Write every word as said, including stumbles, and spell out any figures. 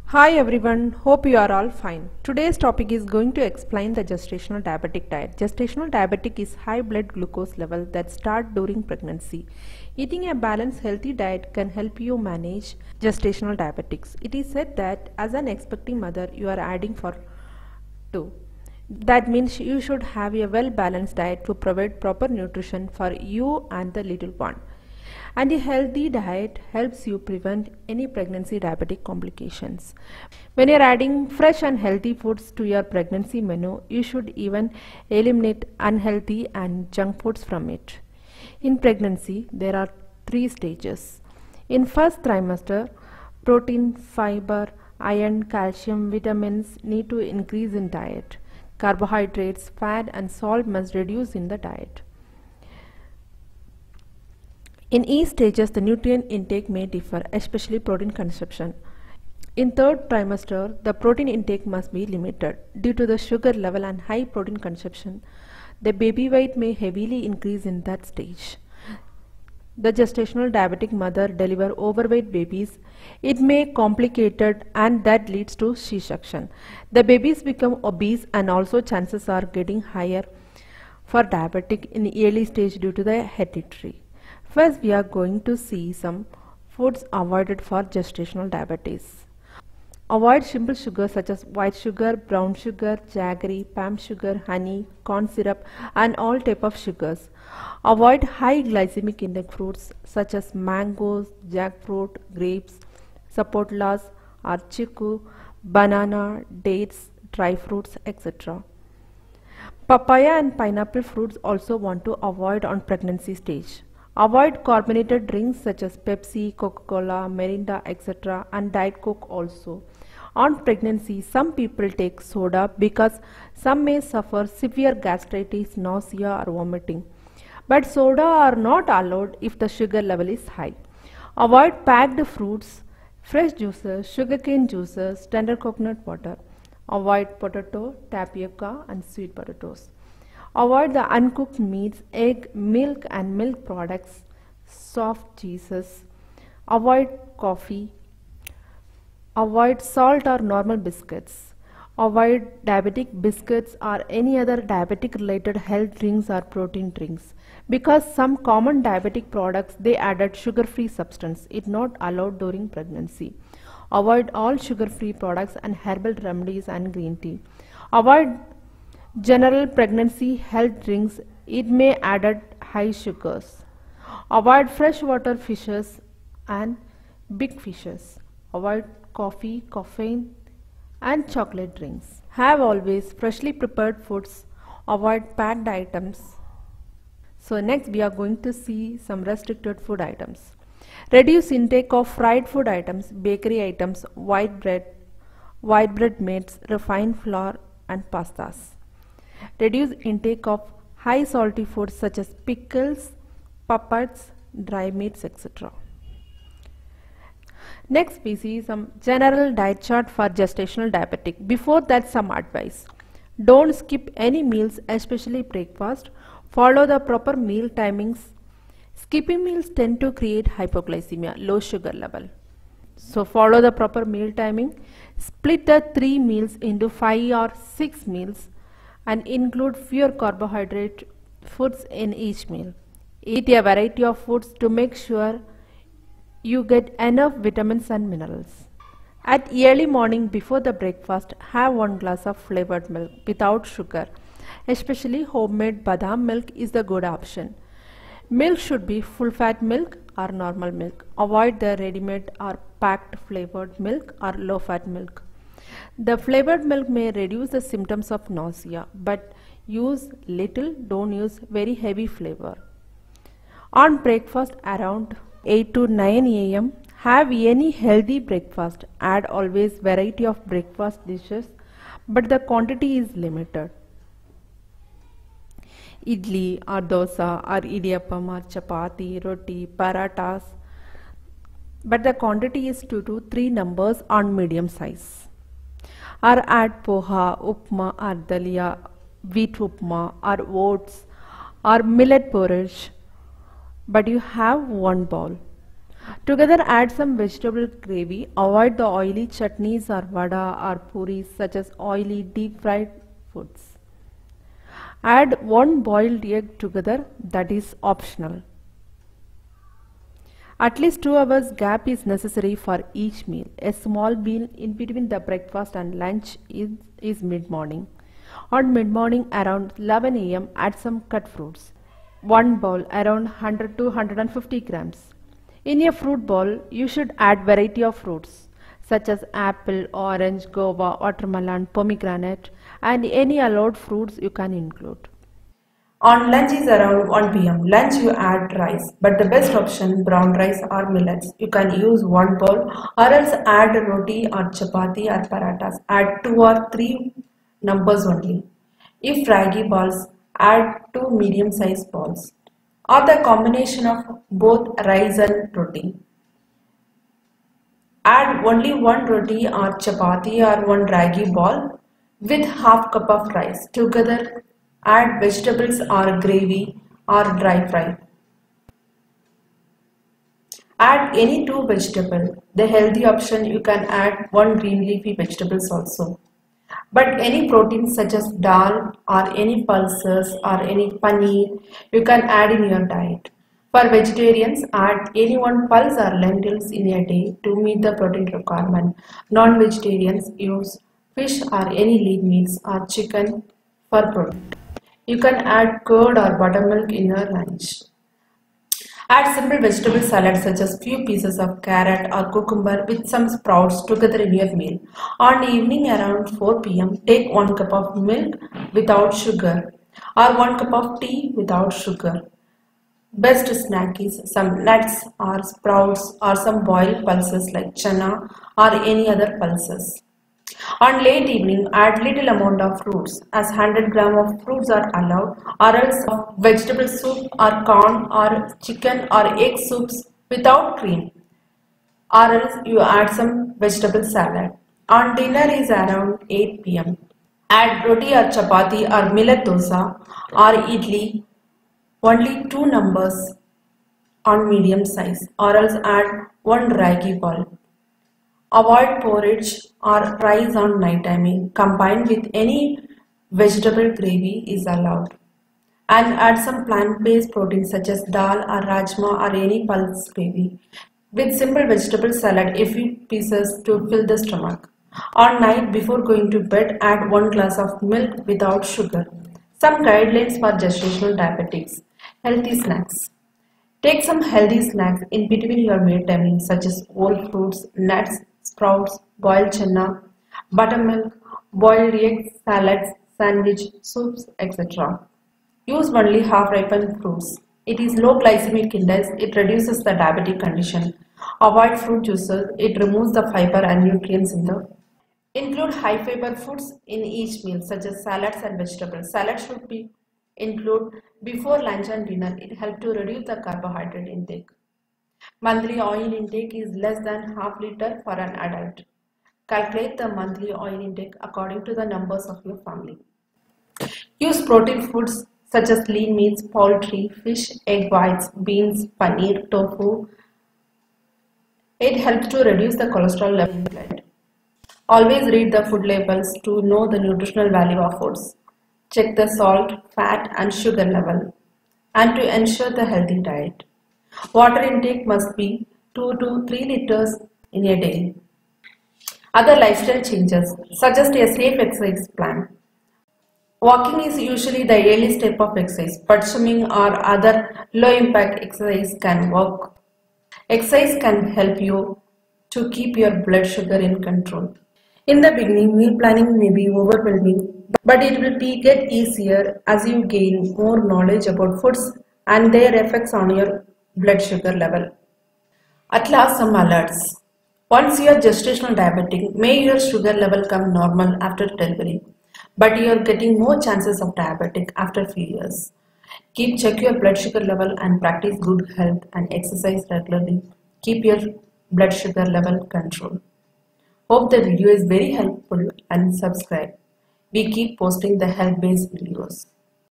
Hi everyone, hope you are all fine. Today's topic is going to explain the gestational diabetic diet. Gestational diabetic is high blood glucose level that start during pregnancy. Eating a balanced healthy diet can help you manage gestational diabetics. It is said that as an expecting mother you are adding for two. That means you should have a well balanced diet to provide proper nutrition for you and the little one. And a healthy diet helps you prevent any pregnancy diabetic complications. When you're adding fresh and healthy foods to your pregnancy menu, you should even eliminate unhealthy and junk foods from it. In pregnancy, there are three stages. In first trimester, protein, fiber, iron, calcium, vitamins need to increase in diet. Carbohydrates, fat and salt must reduce in the diet. In each stages, the nutrient intake may differ, especially protein consumption. In third trimester, the protein intake must be limited. Due to the sugar level and high protein consumption, the baby weight may heavily increase in that stage. The gestational diabetic mother deliver overweight babies. It may complicated and that leads to C-section. The babies become obese and also chances are getting higher for diabetic in early stage due to the hereditary. First, we are going to see some foods avoided for gestational diabetes. Avoid simple sugars such as white sugar, brown sugar, jaggery, palm sugar, honey, corn syrup and all type of sugars. Avoid high glycemic index fruits such as mangoes, jackfruit, grapes, sapotlas, or chiku, banana, dates, dry fruits, et cetera. Papaya and pineapple fruits also want to avoid on pregnancy stage. Avoid carbonated drinks such as Pepsi, Coca-Cola, Mirinda, et cetera and Diet Coke also. On pregnancy, some people take soda because some may suffer severe gastritis, nausea or vomiting. But soda are not allowed if the sugar level is high. Avoid packed fruits, fresh juices, sugarcane juices, tender coconut water. Avoid potato, tapioca and sweet potatoes. Avoid the uncooked meats, egg, milk and milk products, soft cheeses. Avoid coffee. Avoid salt or normal biscuits. Avoid diabetic biscuits or any other diabetic related health drinks or protein drinks. Because some common diabetic products they added sugar-free substance. It not allowed during pregnancy. Avoid all sugar-free products and herbal remedies and green tea. Avoid general pregnancy health drinks, it may add high sugars. Avoid freshwater fishes and big fishes. Avoid coffee, caffeine and chocolate drinks. Have always freshly prepared foods. Avoid packed items. So next we are going to see some restricted food items. Reduce intake of fried food items, bakery items, white bread, white bread meats, refined flour and pastas. Reduce intake of high salty foods such as pickles, puppets, dry meats, et cetera. Next we see some general diet chart for gestational diabetic. Before that, some advice. Don't skip any meals, especially breakfast. Follow the proper meal timings. Skipping meals tend to create hypoglycemia, low sugar level. So follow the proper meal timing. Split the three meals into five or six meals and include fewer carbohydrate foods in each meal. Eat a variety of foods to make sure you get enough vitamins and minerals. At early morning before the breakfast, have one glass of flavored milk without sugar. Especially homemade badam milk is the good option. Milk should be full fat milk or normal milk. Avoid the ready-made or packed flavored milk or low fat milk. The flavored milk may reduce the symptoms of nausea, but use little, don't use very heavy flavor. On breakfast around eight to nine A M, have any healthy breakfast. Add always variety of breakfast dishes, but the quantity is limited. Idli or dosa or idiyappam or chapati, roti, parathas, but the quantity is two to three numbers on medium size. Or add poha, upma or dalia, wheat upma or oats or millet porridge, but you have one bowl. Together add some vegetable gravy. Avoid the oily chutneys or vada or puris such as oily deep fried foods. Add one boiled egg together, that is optional. At least two hours gap is necessary for each meal. A small meal in between the breakfast and lunch is, is mid-morning. On mid-morning around eleven A M add some cut fruits. One bowl around one hundred to one hundred fifty grams. In a fruit bowl, you should add variety of fruits such as apple, orange, guava, watermelon, pomegranate, and any allowed fruits you can include. On lunch is around one P M Lunch you add rice, but the best option brown rice or millets. You can use one bowl or else add roti or chapati or parathas. Add two or three numbers only. If ragi balls, add two medium sized balls or the combination of both rice and roti. Add only one roti or chapati or one ragi ball with half cup of rice. Together add vegetables or gravy or dry fry. Add any two vegetable. The healthy option you can add one green leafy vegetables also. But any proteins such as dal or any pulses or any paneer you can add in your diet. For vegetarians, add any one pulse or lentils in a day to meet the protein requirement. Non-vegetarians use fish or any lean meats or chicken for protein. You can add curd or buttermilk in your lunch. Add simple vegetable salad such as few pieces of carrot or cucumber with some sprouts together in your meal. On evening around four P M take one cup of milk without sugar or one cup of tea without sugar. Best snack is some nuts or sprouts or some boiled pulses like chana or any other pulses. On late evening, add little amount of fruits as one hundred grams of fruits are allowed or else vegetable soup or corn or chicken or egg soups without cream or else you add some vegetable salad. On dinner is around eight P M Add roti or chapati or millet dosa or idli, only two numbers on medium size or else add one ragi ball. Avoid porridge or rice on night timing. Combined with any vegetable gravy is allowed. And add some plant-based proteins such as dal or rajma or any pulse gravy. With simple vegetable salad, a few pieces to fill the stomach. On night before going to bed, add one glass of milk without sugar. Some guidelines for gestational diabetics. Healthy snacks. Take some healthy snacks in between your meal timing such as whole fruits, nuts, sprouts, boiled chana, buttermilk, boiled eggs, salads, sandwich, soups, et cetera. Use only half-ripened fruits. It is low glycemic index. It reduces the diabetic condition. Avoid fruit juices. It removes the fiber and nutrients in the. Include high-fiber foods in each meal such as salads and vegetables. Salad should be include before lunch and dinner. It helps to reduce the carbohydrate intake. Monthly oil intake is less than half liter for an adult. Calculate the monthly oil intake according to the numbers of your family. Use protein foods such as lean meats, poultry, fish, egg whites, beans, paneer, tofu. It helps to reduce the cholesterol level in blood. Always read the food labels to know the nutritional value of foods. Check the salt, fat and sugar level and to ensure the healthy diet. Water intake must be two to three liters in a day. Other lifestyle changes. Suggest a safe exercise plan. Walking is usually the early step of exercise, but swimming or other low impact exercise can work. Exercise can help you to keep your blood sugar in control. In the beginning, meal planning may be overwhelming, but it will be get easier as you gain more knowledge about foods and their effects on your blood sugar level. At last, some alerts. Once you are gestational diabetic, may your sugar level come normal after delivery, but you are getting more chances of diabetic after few years. Keep check your blood sugar level and practice good health and exercise regularly. Keep your blood sugar level control. Hope the video is very helpful and subscribe. We keep posting the health-based videos.